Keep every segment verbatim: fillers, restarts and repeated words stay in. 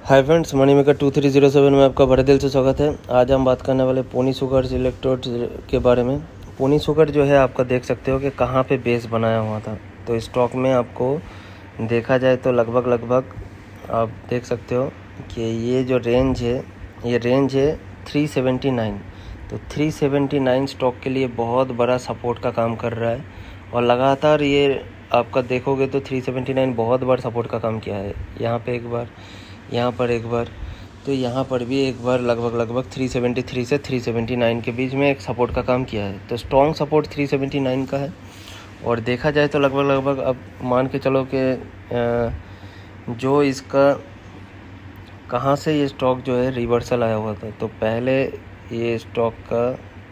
हाय friends, money maker two three zero seven में आपका बड़े दिल से स्वागत है। आज हम बात करने वाले पोनी सुगर इलेक्ट्रोड के बारे में। पोनी सुगर जो है आपका देख सकते हो कि कहाँ पे बेस बनाया हुआ था। तो स्टॉक में आपको देखा जाए तो लगभग लगभग आप देख सकते हो कि ये जो रेंज है ये रेंज है थ्री सेवेंटी नाइन। तो थ्री सेवेंटी नाइन स्टॉक के लिए बहुत बड़ा सपोर्ट का काम कर रहा है और लगातार ये आपका देखोगे तो थ्री सेवेंटी नाइन बहुत बार सपोर्ट का काम किया है। यहाँ पे एक बार, यहाँ पर एक बार, तो यहाँ पर भी एक बार लगभग लगभग थ्री सेवेंटी थ्री से थ्री सेवेंटी नाइन के बीच में एक सपोर्ट का काम किया है। तो strong support three seventy nine का है। और देखा जाए तो लगभग लगभग अब मान के चलो कि जो इसका कहाँ से ये स्टॉक जो है रिवर्सल आया हुआ था। तो पहले ये स्टॉक का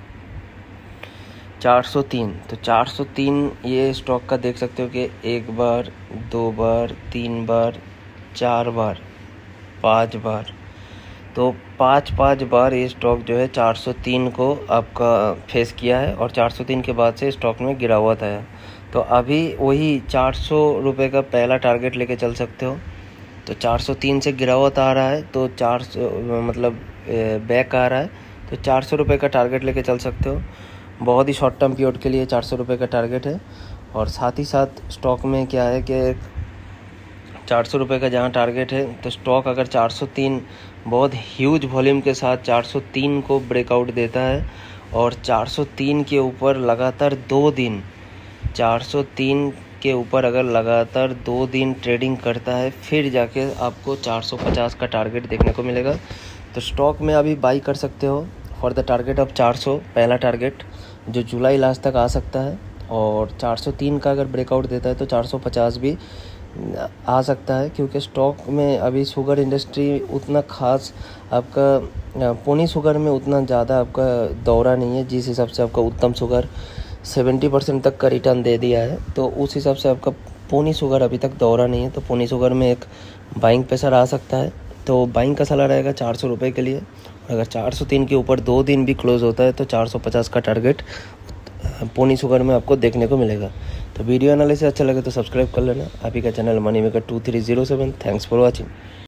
चार सौ तीन, तो चार सौ तीन ये स्टॉक का देख सकते हो कि एक बार, दो बार, तीन बार, चार बार, पाँच बार, तो पाँच पाँच बार ये स्टॉक जो है चार सौ तीन को आपका फेस किया है और चार सौ तीन के बाद से स्टॉक में गिरावट आया। तो अभी वही चार सौ रुपये का पहला टारगेट लेके चल सकते हो। तो चार सौ तीन से गिरावट आ रहा है तो चार सौ मतलब बैक आ रहा है तो चार सौ रुपये का टारगेट लेके चल सकते हो। बहुत ही शॉर्ट टर्म पीरियड के लिए चार सौ रुपये का टारगेट है। और साथ ही साथ स्टॉक में क्या है कि चार सौ रुपये का जहाँ टारगेट है तो स्टॉक अगर चार सौ तीन बहुत ह्यूज वॉल्यूम के साथ चार सौ तीन को ब्रेकआउट देता है और चार सौ तीन के ऊपर लगातार दो दिन चार सौ तीन के ऊपर अगर लगातार दो दिन ट्रेडिंग करता है फिर जाके आपको चार सौ पचास का टारगेट देखने को मिलेगा। तो स्टॉक में अभी बाई कर सकते हो फॉर द टारगेट ऑफ चार सौ, पहला टारगेट जो जुलाई लास्ट तक आ सकता है। और चार सौ तीन का अगर ब्रेकआउट देता है तो चार सौ पचास भी आ सकता है, क्योंकि स्टॉक में अभी शुगर इंडस्ट्री उतना खास आपका पोनी शुगर में उतना ज़्यादा आपका दौरा नहीं है। जिस हिसाब से आपका उत्तम शुगर सेवेंटी परसेंट तक का रिटर्न दे दिया है तो उस हिसाब से आपका पोनी शुगर अभी तक दौरा नहीं है। तो पोनी शुगर में एक बाइंग प्रेशर आ सकता है। तो बाइंग का सलाह रहेगा चार सौ रुपये के लिए। अगर चार सौ तीन के ऊपर दो दिन भी क्लोज होता है तो चार सौ पचास का टारगेट पोनी शुगर में आपको देखने को मिलेगा। तो वीडियो एनालिसिस अच्छा लगे तो सब्सक्राइब कर लेना। आप ही का channel money maker two three zero seven. Thanks for watching.